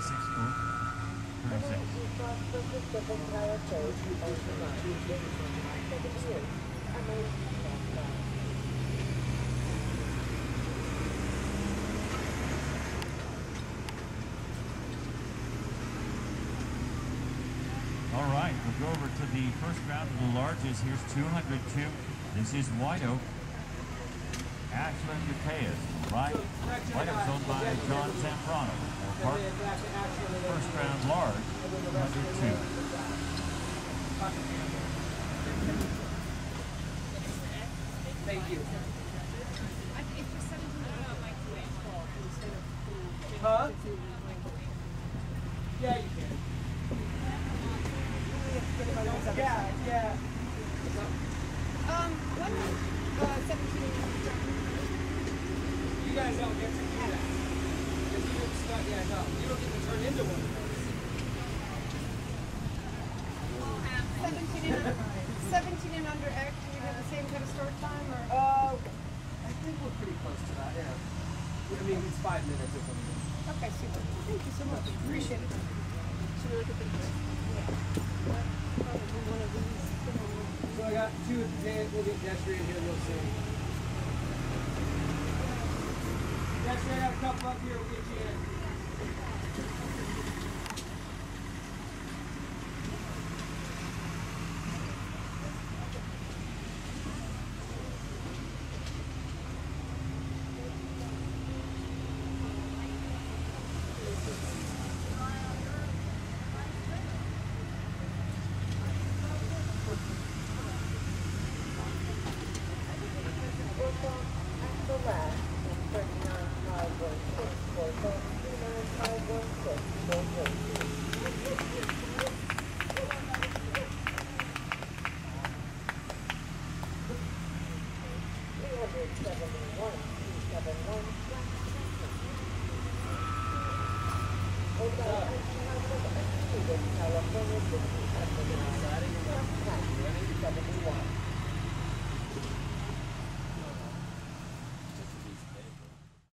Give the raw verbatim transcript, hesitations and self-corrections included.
thirty-six. Ooh, thirty-six. All right, we'll go over to the first round of the larges. Here's two hundred two. This is White Oak. Ashlyn Matheus, right? White Oak's owned by John Zambrano. First round large, two hundred two. Thank you. Huh? Yeah, you can. Yeah, yeah. Um, what? Uh, seventeen. You guys don't get to do that. Because you don't start, yeah, no. You don't get to turn into one of those. seventeen and, seventeen and under X, do we have the same kind of start time, or? Uh, I think we're pretty close to that, yeah. I mean, it's five minutes or something. Okay, super. Thank you so much. Appreciate it. Should we look at the yeah. Probably one of these. So I got two at the day. We'll get Destry in here real soon. Destry, I got a couple up here. We'll get you in. California,